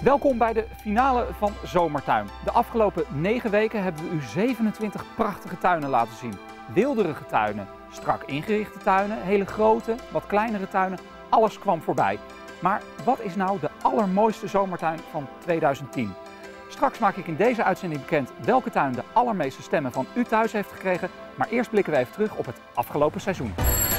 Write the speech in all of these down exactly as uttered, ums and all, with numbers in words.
Welkom bij de finale van Zomertuin. De afgelopen negen weken hebben we u zevenentwintig prachtige tuinen laten zien. Weelderige tuinen, strak ingerichte tuinen, hele grote, wat kleinere tuinen. Alles kwam voorbij. Maar wat is nou de allermooiste zomertuin van tweeduizend tien? Straks maak ik in deze uitzending bekend welke tuin de allermeeste stemmen van u thuis heeft gekregen. Maar eerst blikken we even terug op het afgelopen seizoen.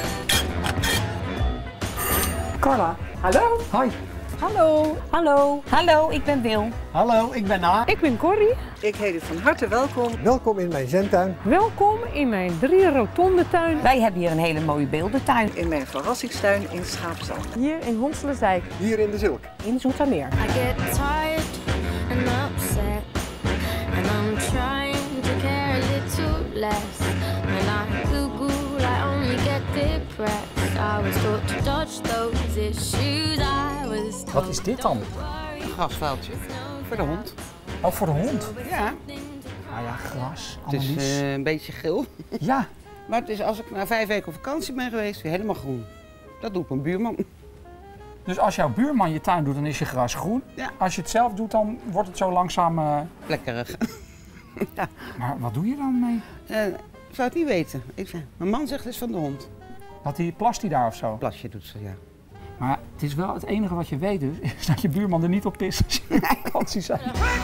Carla. Hallo. Hi. Hallo. Hallo. Hallo, ik ben Wil. Hallo, ik ben A. Ik ben Corrie. Ik heet u van harte welkom. Welkom in mijn zentuin. Welkom in mijn drie rotonde tuin. Wij hebben hier een hele mooie beeldentuin. In mijn verrassingstuin in Schaapsand. Hier in Honselenzijk. Hier in de Zilk. In Zoetermeer. I get tired and upset, and I'm trying to care a little less. When I Google, I only get depressed. I was taught to dodge those issues. I was told. Wat is dit dan? Een grasvuiltje voor de hond. Oh, voor de hond? Ja, Nou ja, gras, het is Annelies. uh, een beetje geel. Ja. Maar het is als ik na vijf weken op vakantie ben geweest, weer helemaal groen. Dat doet mijn buurman. Dus als jouw buurman je tuin doet, dan is je gras groen. Ja. Als je het zelf doet, dan wordt het zo langzaam... Uh... Plekkerig. Ja. Maar wat doe je dan mee? Uh, ik zou het niet weten. Ik zeg, mijn man zegt het is van de hond. Dat die plast die daar of zo? Plasje doet ze, ja. Maar het is wel het enige wat je weet dus, is dat je buurman er niet op pist als je op vakantie bent.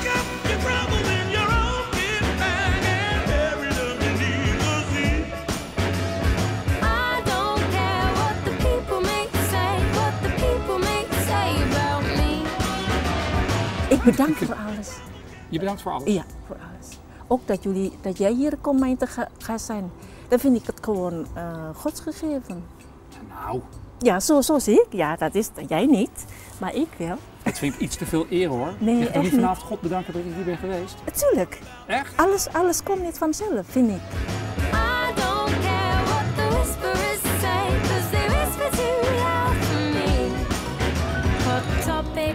Ik bedank voor alles. Je bedankt voor alles? Ja, voor alles. Ook dat, jullie, dat jij hier komt mij te ga, gaan zijn. Dan vind ik het gewoon uh, godsgegeven. Nou. Ja, zo, zo zie ik. Ja, dat is jij niet, maar ik wel. Dat vind ik iets te veel eer hoor. Nee, je gaat echt niet niet. vanavond God bedanken dat ik hier ben geweest. Natuurlijk. Echt? Alles, alles komt niet vanzelf, vind ik. I don't care what the whisperers say, 'cause they whisper too loud for me. Hot topic.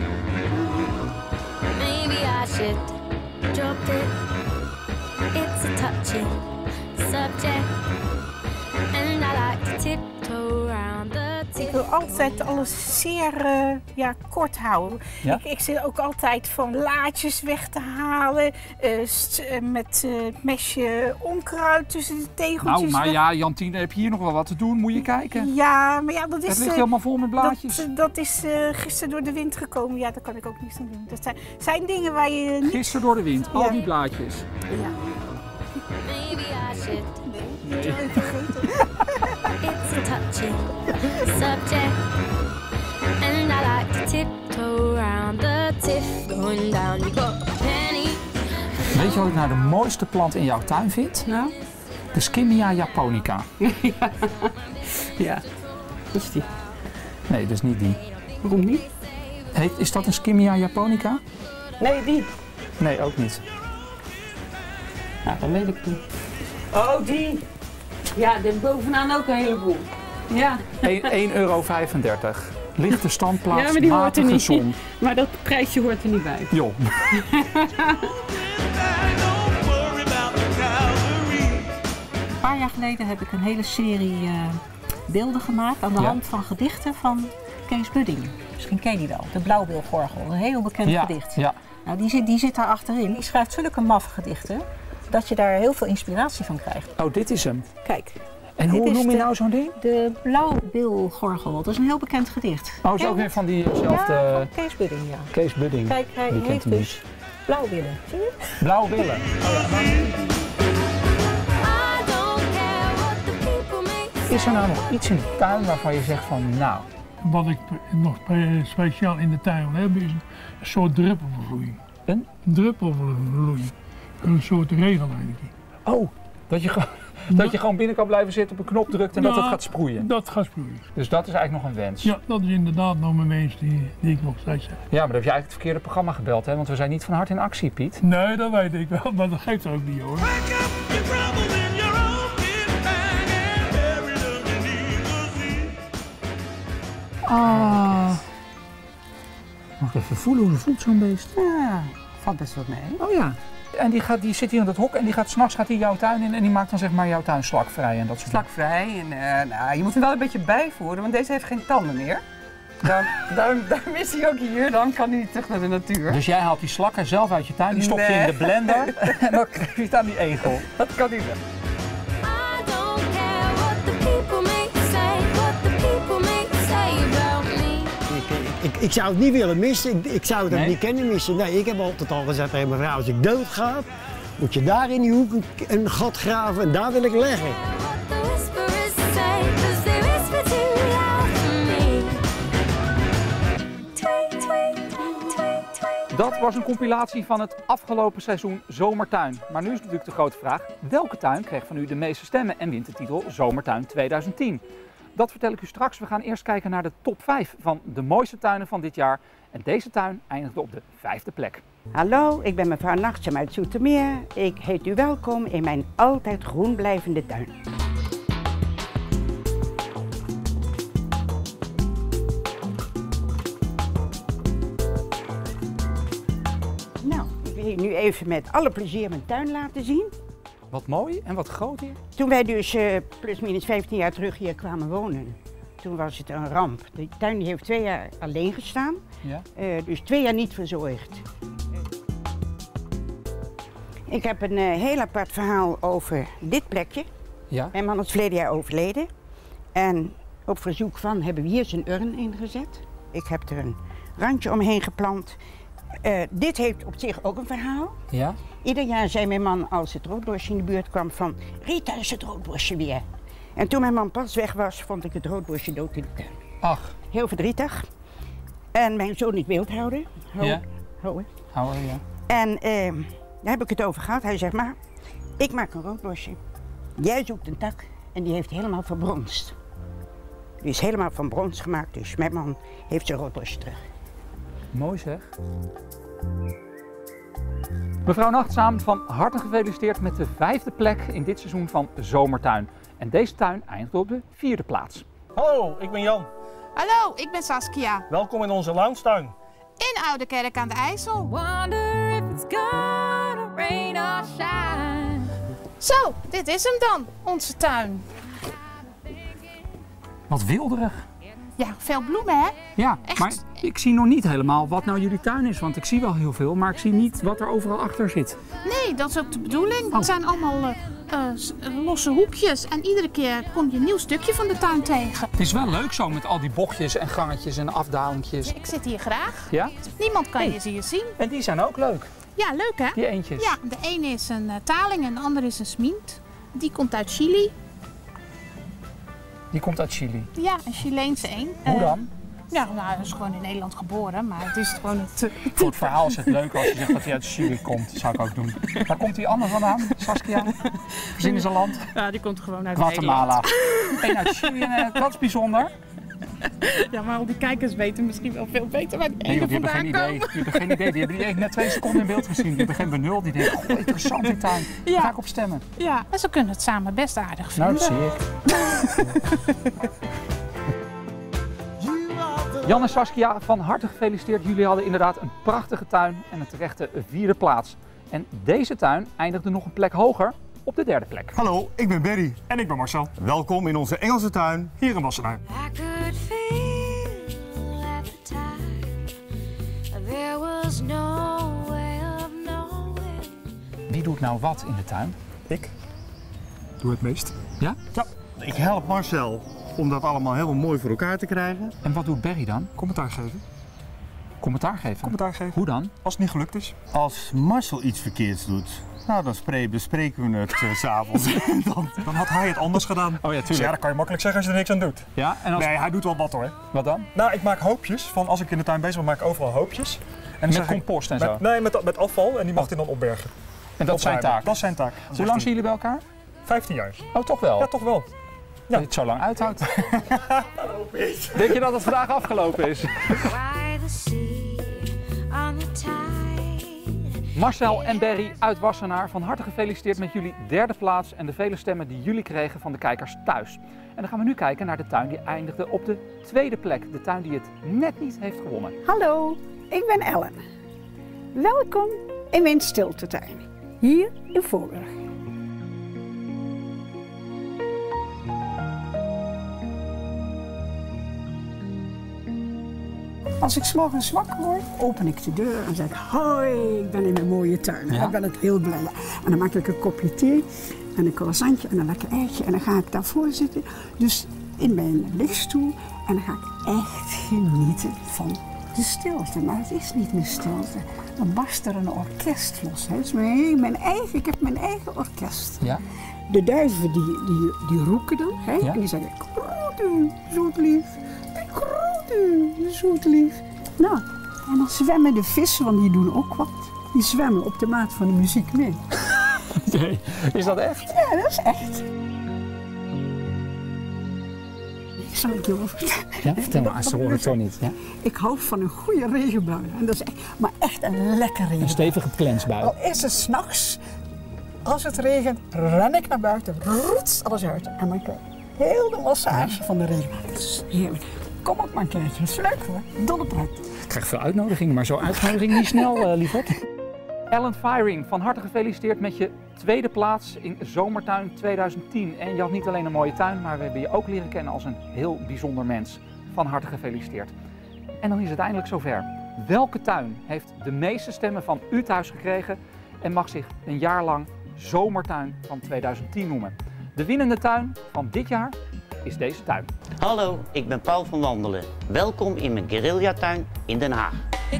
Maybe I should drop it. It's a touchy subject, and I like to tiptoe around the Ik wil altijd alles zeer uh, ja, kort houden. Ja? Ik, ik zit ook altijd van laadjes weg te halen, uh, st- uh, met uh, mesje onkruid tussen de tegeltjes. Nou, maar weg. ja, Jantine, heb je hier nog wel wat te doen? Moet je kijken. Ja, maar ja, dat is, Het ligt uh, helemaal vol met blaadjes. dat, dat is uh, gisteren door de wind gekomen. Ja, daar kan ik ook niets aan doen. Dat zijn, zijn dingen waar je niet... Gisteren door de wind, al Ja. die blaadjes. Ja. maybe I should. Nee, niet even vergeten. It's a touchy subject, and I like to tiptoe around the tiff going down. You got a penny. Weet je wat ik nou de mooiste plant in jouw tuin vind? Nou? De Skimmia japonica. Ja, dat is die. Nee, dat is niet die. Waarom niet? Heet, is dat een Skimmia japonica? Nee, die. Nee, ook niet. Nou, dan weet ik niet. Oh, die. Ja, er bovenaan ook een heleboel. Ja. één euro vijfendertig. Lichte standplaats, Ja, maar die hoort er matige niet. zon. Maar dat prijsje hoort er niet bij. Joh. Een paar jaar geleden heb ik een hele serie uh, beelden gemaakt aan de Ja. hand van gedichten van Kees Budding. Misschien ken je die wel, de Blauwbilgorgel, een heel bekend Ja, gedicht. ja. Nou, die, zit, die zit daar achterin, die schrijft zulke maffe gedichten dat je daar heel veel inspiratie van krijgt. Oh, dit is hem. Kijk, En Dit hoe is noem je de- nou zo'n ding? de Blauwbilgorgel, dat is een heel bekend gedicht. Oh, het is Ken ook je weer van diezelfde Ja, van Kees Budding, ja. Kees Budding. Kijk, hij Die kent heeft hem dus blauwbillen, zie je? Blauwe billen. I don't care what the people may say. Is er nou nog iets in de tuin waarvan je zegt van, nou, Wat ik nog speciaal in de tuin wil hebben is een soort druppelvervloeiing. Een? Druppelvervloeiing. Een soort regenleiding. oh, dat je, gewoon- dat je gewoon binnen kan blijven zitten, op een knop drukt en dat Ja, het gaat sproeien. Dat gaat sproeien. Dus dat is eigenlijk nog een wens. Ja, dat is inderdaad nog een wens die, die ik nog steeds heb. Ja, maar dan heb je eigenlijk het verkeerde programma gebeld, hè? Want we zijn niet van hart in actie, Piet. Nee, dat weet ik wel, maar dat geeft ook niet hoor. Ah. Mag ik even voelen hoe voelt zo'n beest? Ja, valt best wat mee. Oh ja. En die, gaat, die zit hier in dat hok en die gaat s'nachts gaat hij jouw tuin in en die maakt dan zeg maar jouw tuin slakvrij en dat soort dingen. Slakvrij en uh, nou, je moet hem wel een beetje bijvoeren, want deze heeft geen tanden meer. Dan, dan, dan mis hij ook hier, dan kan hij terug naar de natuur. Dus jij haalt die slakken zelf uit je tuin, die stop je Nee. in de blender en dan krijg je het aan die egel. Dat kan niet. Ik, ik, ik zou het niet willen missen, ik, ik zou het ook Nee? niet kunnen missen. Nee, ik heb altijd al gezegd tegen mijn vrouw, als ik dood ga, moet je daar in die hoek een, een gat graven en daar wil ik leggen. Dat was een compilatie van het afgelopen seizoen Zomertuin. Maar nu is natuurlijk de grote vraag, welke tuin kreeg van u de meeste stemmen en wint de titel Zomertuin tweeduizend tien? Dat vertel ik u straks. We gaan eerst kijken naar de top vijf van de mooiste tuinen van dit jaar. En deze tuin eindigde op de vijfde plek. Hallo, ik ben mevrouw Nachtsem uit Zoetermeer. Ik heet u welkom in mijn altijd groen blijvende tuin. Nou, ik wil je nu even met alle plezier mijn tuin laten zien. Wat mooi en wat groot hier. Toen wij dus uh, plus minus vijftien jaar terug hier kwamen wonen, toen was het een ramp. De tuin die heeft twee jaar alleen gestaan, Ja. uh, dus twee jaar niet verzorgd. Ik heb een uh, heel apart verhaal over dit plekje. Ja. Mijn man is verleden jaar overleden en op verzoek van hebben we hier zijn urn ingezet. Ik heb er een randje omheen geplant. Uh, dit heeft op zich ook een verhaal. Ja. Ieder jaar zei mijn man als het roodborstje in de buurt kwam van Rita is het roodborstje weer. En toen mijn man pas weg was vond ik het roodborstje dood in de tuin. Ach. Heel verdrietig. En mijn zoon niet wild houden. Ho Ja. houden. Houden, ja. En uh, daar heb ik het over gehad. Hij zegt maar, ik maak een roodborstje. Jij zoekt een tak en die heeft helemaal verbronst. Die is helemaal van brons gemaakt, dus mijn man heeft zijn roodborstje terug. Mooi zeg. Mevrouw Nachtzaam, van harte gefeliciteerd met de vijfde plek in dit seizoen van Zomertuin. En deze tuin eindigt op de vierde plaats. Hallo, ik ben Jan. Hallo, ik ben Saskia. Welkom in onze loungetuin. In Oude Kerk aan de IJssel. Wonder if it's gonna rain or shine. Zo, dit is hem dan, onze tuin. Wat wilderig. Ja, veel bloemen hè? Ja, Echt. maar ik zie nog niet helemaal wat nou jullie tuin is. Want ik zie wel heel veel, maar ik zie niet wat er overal achter zit. Nee, dat is ook de bedoeling. Oh. Het zijn allemaal uh, uh, losse hoekjes en iedere keer kom je een nieuw stukje van de tuin tegen. Het is wel leuk zo met al die bochtjes en gangetjes en afdalingjes. Ik zit hier graag. Ja? Niemand kan Hey. je hier zien. En die zijn ook leuk. Ja, leuk hè? Die eentjes. Ja, de ene is een uh, taling en de andere is een smint. Die komt uit Chili. Die komt uit Chili. Ja, een Chileense een. Hoe Uh, dan? Ja, nou, hij is gewoon in Nederland geboren, maar het is gewoon het... uh, Voor het verhaal is het leuk als je zegt dat hij uit Chili komt. Dat zou ik ook doen. Waar komt die ander vandaan, Saskia? Verzin is een land. Ja, die komt gewoon uit Guatemala. Nederland. Eén uit Chili, en, uh, dat is bijzonder. Ja, maar al die kijkers weten misschien wel veel beter waar die Nee, ene die hebben vandaan geen idee. komen. Die hebben geen idee. Die hebben die net twee seconden in beeld gezien. Die hebben geen benul. Die denken, goh, interessant die tuin. Daar Ja. ga ik op stemmen. Ja, en ze kunnen het samen best aardig vinden. Nou, dat zie ik. Jan en Saskia, van harte gefeliciteerd. Jullie hadden inderdaad een prachtige tuin en een terechte vierde plaats. En deze tuin eindigde nog een plek hoger, op de derde plek. Hallo, ik ben Berry. En ik ben Marcel. Welkom in onze Engelse tuin hier in Wassenaar. I could feel at the time there was no way of knowing. Wie doet nou wat in de tuin? Ik doe het meest. Ja? Ja, ik help Marcel om dat allemaal helemaal mooi voor elkaar te krijgen. En wat doet Berry dan? Commentaar geven. Commentaar geven? Commentaar geven. Hoe dan? Als het niet gelukt is. Als Marcel iets verkeerds doet, nou dan spre- bespreken we het uh, s'avonds. dan, dan had hij het anders gedaan. Oh ja, Dus ja, dat kan je makkelijk zeggen als je er niks aan doet. Ja, en als... Nee, hij doet wel wat hoor. Wat dan? Nou, ik maak hoopjes. Van als ik in de tuin bezig ben, maak ik overal hoopjes. En dan Met zeg ik- compost en met- zo? Nee, met, met afval en die mag hij dan opbergen. En dat is zijn Opruimen. taak? Dat is zijn taak. Hoe lang zien jullie bij elkaar? vijftien jaar. Oh, toch wel? Ja, toch wel. Dat je het zo lang uithoudt. Denk je dat het vandaag afgelopen is? By the sea on the tide. Marcel en Berry uit Wassenaar, van harte gefeliciteerd met jullie derde plaats en de vele stemmen die jullie kregen van de kijkers thuis. En dan gaan we nu kijken naar de tuin die eindigde op de tweede plek. De tuin die het net niet heeft gewonnen. Hallo, ik ben Ellen. Welkom in mijn stiltetuin, hier in Voorburg. Als ik 's morgens wakker word, open ik de deur en zeg ik, hoi, ik ben in mijn mooie tuin. Ja? Dan ben ik heel blij. En dan maak ik een kopje thee en een croissantje en een lekker eitje. En dan ga ik daarvoor zitten, dus in mijn lichtstoel. En dan ga ik echt genieten van de stilte. Maar het is niet meer stilte. Dan barst er een orkest los. Hè. Het is mijn, mijn eigen, ik heb mijn eigen orkest. Ja. De duiven die, die, die roeken dan. Hè. Ja. En die zeggen, kroetu, zoetlief. Kroetu, zoetlief. Nou, en dan zwemmen de vissen, want die doen ook wat. Die zwemmen op de maat van de muziek mee. Nee, is dat echt? Ja, dat is echt. Ik zal het je wel vertellen. Ja, vertel maar, ze horen het zo niet. Ja? Ik hou van een goede regenbui. En dat is echt, maar echt een lekker regenbui. Een stevige plensbui. Al is het 's nachts, als het regent, ren ik naar buiten, roets alles uit. En dan krijg ik heel de massage van de regenbui. Dat is heerlijk. Kom ook maar een keertje, dat is leuk hoor. Dolle pret. Ik krijg veel uitnodigingen, maar zo'n uitnodiging niet snel, uh, lieverd. Ellen Firing, van harte gefeliciteerd met je tweede plaats in Zomertuin tweeduizend tien. En je had niet alleen een mooie tuin, maar we hebben je ook leren kennen als een heel bijzonder mens. Van harte gefeliciteerd. En dan is het eindelijk zover. Welke tuin heeft de meeste stemmen van u thuis gekregen en mag zich een jaar lang Zomertuin van tweeduizend tien noemen? De winnende tuin van dit jaar is deze tuin. Hallo, ik ben Paul van Wandelen. Welkom in mijn guerrilla-tuin in Den Haag. Dit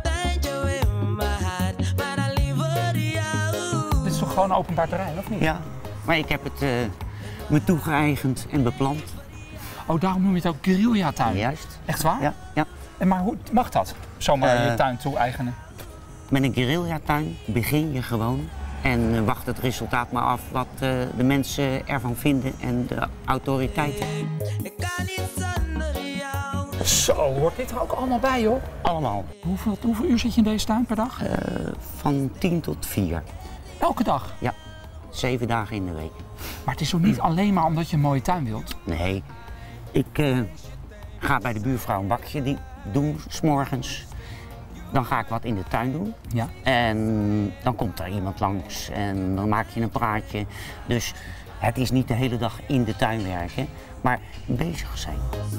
is toch gewoon openbaar terrein, of niet? Ja, maar ik heb het uh, me toegeëigend en beplant. Oh, daarom noem je het ook guerrilla-tuin? Juist. Echt waar? Ja. ja. En maar hoe mag dat, zomaar uh, je tuin toe-eigenen? Met een guerrilla-tuin begin je gewoon en uh, wacht het resultaat maar af wat uh, de mensen ervan vinden en de autoriteiten. Zo, hoort dit er ook allemaal bij, joh? Allemaal. Hoeveel, hoeveel uur zit je in deze tuin per dag? Uh, van tien tot vier. Elke dag? Ja, zeven dagen in de week. Maar het is toch niet alleen maar omdat je een mooie tuin wilt? Nee, ik uh, ga bij de buurvrouw een bakje die doen, 's morgens. Dan ga ik wat in de tuin doen. Ja. En dan komt er iemand langs en dan maak je een praatje. Dus het is niet de hele dag in de tuin werken, maar bezig zijn.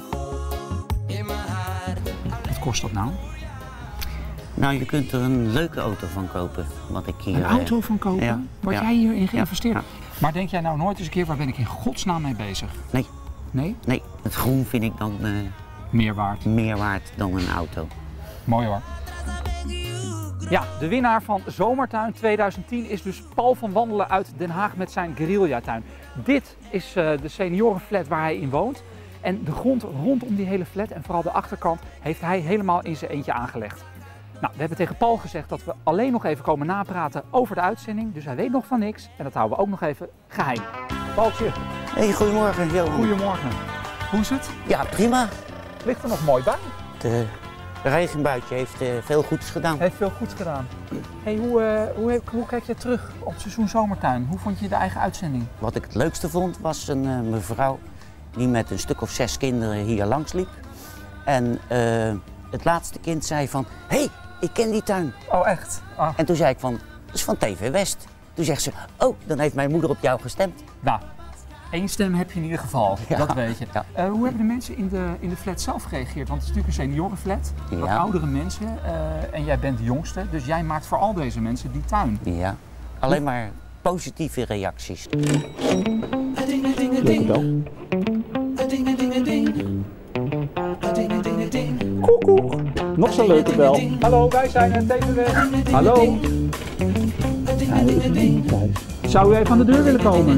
Wat kost dat nou? Nou, je kunt er een leuke auto van kopen. Wat ik hier, een auto van kopen? Ja. Word ja. jij hierin geïnvesteerd? Ja. Maar denk jij nou nooit eens een keer, waar ben ik in godsnaam mee bezig? Nee. Nee? Nee, het groen vind ik dan uh, meer waard. meer waard dan een auto. Mooi hoor. Ja, de winnaar van Zomertuin tweeduizend tien is dus Paul van Wandelen uit Den Haag met zijn guerrilla-tuin. Dit is uh, de seniorenflat waar hij in woont. En de grond rondom die hele flat en vooral de achterkant heeft hij helemaal in zijn eentje aangelegd. Nou, we hebben tegen Paul gezegd dat we alleen nog even komen napraten over de uitzending. Dus hij weet nog van niks en dat houden we ook nog even geheim. Paultje. Hey, goedemorgen Johan. Goedemorgen. Hoe is het? Ja, prima. Ligt er nog mooi bij? De regenbuitje heeft uh, veel goeds gedaan. Heeft veel goeds gedaan. Hey, hoe, uh, hoe, hoe kijk je terug op het seizoen Zomertuin? Hoe vond je de eigen uitzending? Wat ik het leukste vond was een uh, mevrouw die met een stuk of zes kinderen hier langs liep. En uh, het laatste kind zei van, hé, hey, ik ken die tuin. Oh, echt? Ah. En toen zei ik van, dat is van T V West. Toen zegt ze, oh, dan heeft mijn moeder op jou gestemd. Nou, één stem heb je in ieder geval, ja. Dat weet je. Ja. Uh, hoe hebben de mensen in de, in de flat zelf gereageerd? Want het is natuurlijk een seniorenflat, ja. Wat oudere mensen. Uh, en jij bent de jongste, dus jij maakt voor al deze mensen die tuin. Ja, alleen maar positieve reacties. Leuke bel. Koekoek. Nog zo'n leuke bel. Hallo, wij zijn het T V W. Hallo. Hij is niet thuis. Zou u even aan de deur willen komen?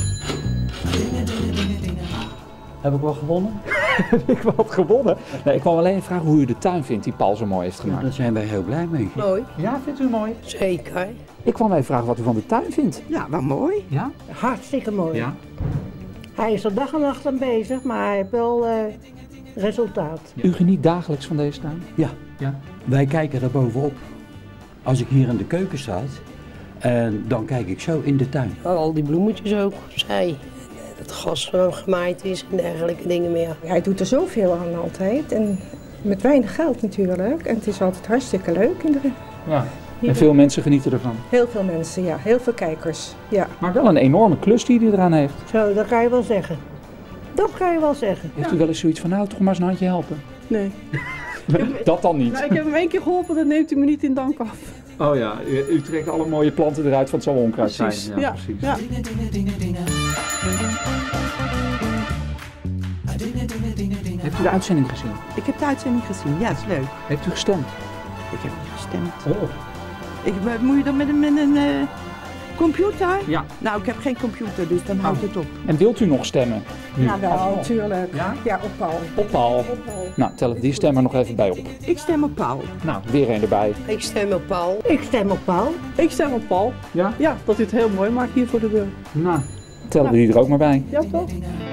Heb ik wel gewonnen? Heb ik wat gewonnen? Nee, ik kwam alleen vragen hoe u de tuin vindt die Paul zo mooi heeft gemaakt. Ja, daar zijn wij heel blij mee. Mooi. Ja, vindt u mooi? Zeker. Ik kwam even vragen wat u van de tuin vindt. Ja, wel mooi. Ja? Hartstikke mooi. Ja. Hij is er dag en nacht aan bezig, maar hij heeft wel uh, resultaat. Ja. U geniet dagelijks van deze tuin? Ja. Ja. Wij kijken er bovenop. Als ik hier in de keuken sta, en dan kijk ik zo in de tuin. Al die bloemetjes ook, zij. Dat gras gemaaid is en dergelijke dingen meer. Hij doet er zoveel aan altijd en met weinig geld natuurlijk. En het is altijd hartstikke leuk. In de... Ja. En veel mensen genieten ervan? Heel veel mensen, ja. Heel veel kijkers, ja. Maar wel een enorme klus die hij eraan heeft. Zo, dat kan je wel zeggen. Dat kan je wel zeggen. Heeft ja. u wel eens zoiets van, nou toch maar eens een handje helpen? Nee. Dat dan niet. Nou, ik heb hem één keer geholpen, dat neemt u me niet in dank af. Oh ja, u, u trekt alle mooie planten eruit van het zal onkruid zijn. Precies, ja. ja, precies. ja. Heeft u de uitzending gezien? Ik heb de uitzending gezien, ja, dat is leuk. Heeft u gestemd? Ik heb niet gestemd. Oh. Ik, moet je dan met een, met een uh, computer? Ja. Nou, ik heb geen computer, dus dan houdt Oh. het op. En wilt u nog stemmen? Nu? Ja, wel, natuurlijk. Ja? Ja, op Paul. Op Paul. Op Paul. Nou, tel die stem er nog even bij op. Ik stem op Paul. Nou, weer een erbij. Ik stem op Paul. Ik stem op Paul. Ik stem op Paul. Ja? Ja, dat is heel mooi maakt hier voor de deur. Nou, tellen we die er ook maar bij. Ja, toch?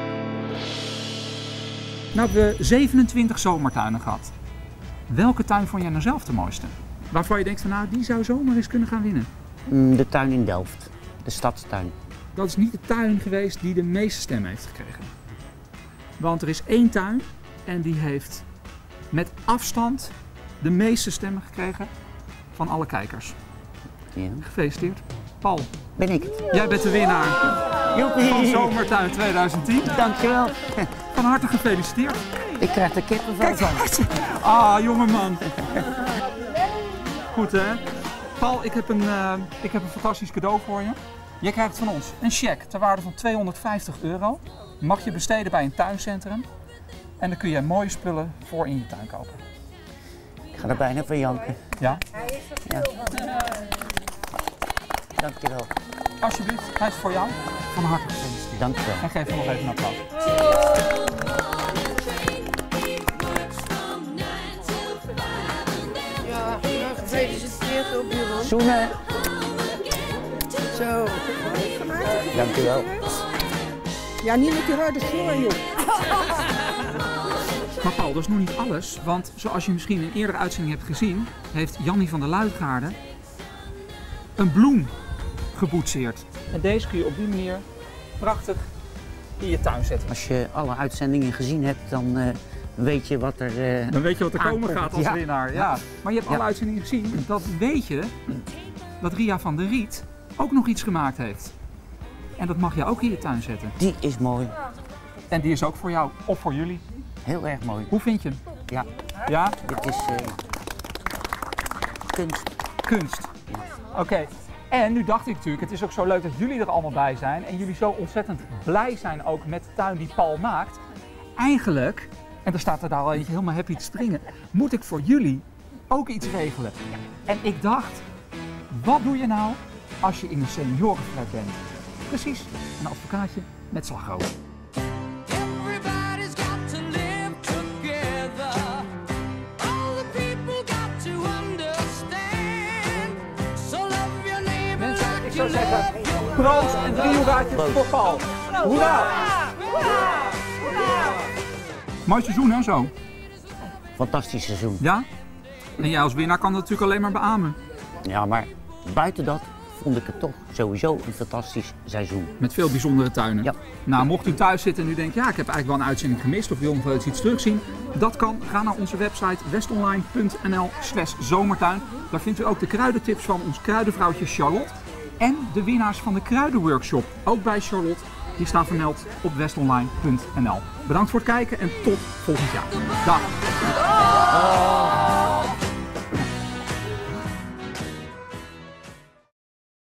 Nou, we hebben zevenentwintig zomertuinen gehad. Welke tuin vond jij nou zelf de mooiste? Waarvan je denkt van nou, die zou zomaar eens kunnen gaan winnen. De tuin in Delft, de stadstuin. Dat is niet de tuin geweest die de meeste stemmen heeft gekregen. Want er is één tuin en die heeft met afstand de meeste stemmen gekregen van alle kijkers. Ja. Gefeliciteerd. Paul. Ben ik het? Jij bent de winnaar Joepie. van Zomertuin tweeduizend tien. Dankjewel. Van harte gefeliciteerd. Ik krijg de kippenvel van. Ah, jongeman. Goed hè? Paul, ik heb, een, uh, ik heb een fantastisch cadeau voor je. Je krijgt van ons een cheque ter waarde van tweehonderdvijftig euro. Mag je besteden bij een tuincentrum. En dan kun je mooie spullen voor in je tuin kopen. Ik ga er bijna van janken. Ja? Ja. Dankjewel. Alsjeblieft, hij is voor jou. Van harte gefeliciteerd. Dankjewel. En geef hem nog even een applaus. Ja, gefeliciteerd op bureau. Zoenen. Zo. Dankjewel. Ja, niet met die rode sleur, joh. Maar Paul, dat is nog niet alles, want zoals je misschien in een eerdere uitzending hebt gezien, heeft Jannie van der Luitgaarde een bloem geboetseerd. En deze kun je op die manier prachtig in je tuin zetten. Als je alle uitzendingen gezien hebt, dan uh, weet je wat er uh, Dan weet je wat er komen aankomt. gaat als Ja. winnaar. Ja. Maar je hebt Ja. alle uitzendingen gezien, dat weet je dat Ria van der Riet ook nog iets gemaakt heeft. En dat mag je ook in je tuin zetten. Die is mooi. En die is ook voor jou of voor jullie. Heel erg mooi. Hoe vind je hem? Ja. Ja? Dit is uh, kunst. Kunst. Oké. Okay. En nu dacht ik natuurlijk, het is ook zo leuk dat jullie er allemaal bij zijn en jullie zo ontzettend blij zijn ook met de tuin die Paul maakt. Eigenlijk, en er staat er daar al eentje helemaal happy te springen, moet ik voor jullie ook iets regelen. En ik dacht, wat doe je nou als je in een seniorenflat bent? Precies, een advocaatje met slagroom. Ik zou zeggen, proost en drie hoeraatjes voor Paul. Hoera! Mooi seizoen hè, zo? Fantastisch seizoen. Ja? En jij als winnaar kan dat natuurlijk alleen maar beamen. Ja, maar buiten dat vond ik het toch sowieso een fantastisch seizoen. Met veel bijzondere tuinen. Ja. Nou, mocht u thuis zitten en u denkt, ja, ik heb eigenlijk wel een uitzending gemist of wil nog wel eens iets terugzien. Dat kan. Ga naar onze website westonline punt n l slash zomertuin. Daar vindt u ook de kruidentips van ons kruidenvrouwtje Charlotte. En de winnaars van de kruidenworkshop, ook bij Charlotte, die staan vermeld op westonline punt n l. Bedankt voor het kijken en tot volgend jaar. Dag!